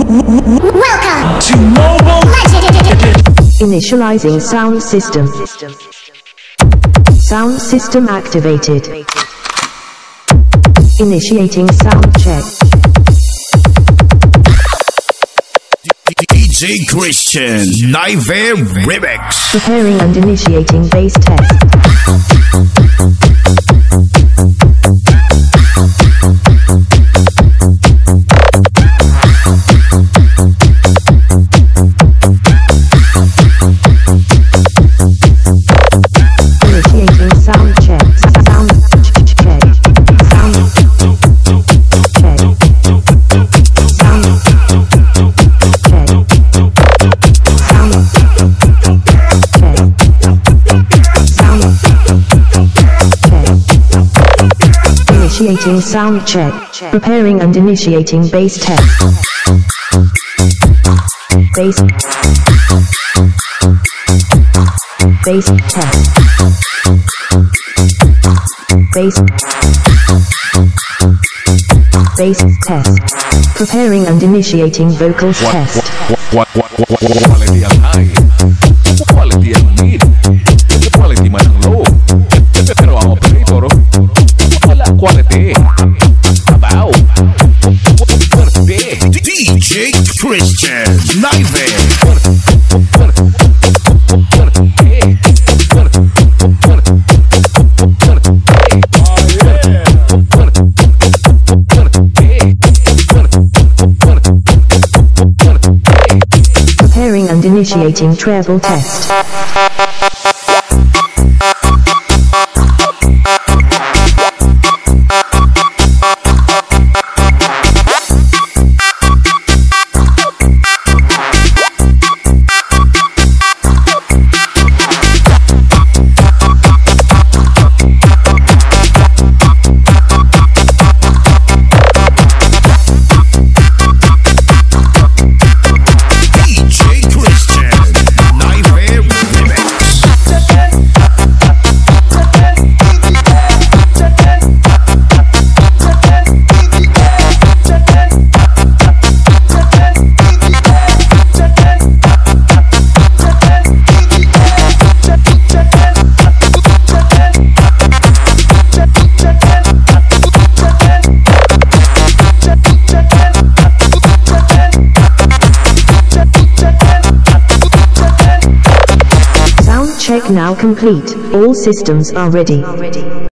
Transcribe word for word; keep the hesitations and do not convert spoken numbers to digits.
Welcome to Mobile Legend. Initializing sound system. Sound system activated. Initiating sound check. D J Christian Nightmare Remix. Preparing and initiating bass test. Initiating sound check. Sound check. Sound check. Sound check. Sound check. Sound check. Initiating sound check. Preparing and initiating bass test. Bass. Bass test. Bass. Bass test. Preparing and initiating vocals test. What, what, what, what, what, quality ang high, quality ang mid, quality man ang low. Pero ang operator, wala quality. Abaw. D J Christian Nightmare. Preparing and initiating treble test. Check now complete. All systems are ready.